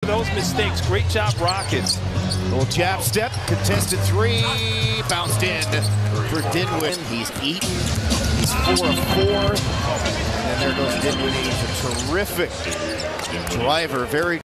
those mistakes. Great job, Rockets. Little jab step, contested three, bounced in for Dinwiddie. He's eaten. He's 4 of 4. And there goes Dinwiddie. He's a terrific driver. Very